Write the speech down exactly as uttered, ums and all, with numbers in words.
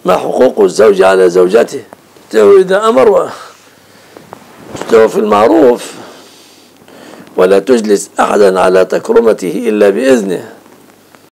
ما حقوق الزوج على زوجته. إذا أمر تستوى في المعروف، ولا تجلس أحدا على تكرمته إلا بإذنه.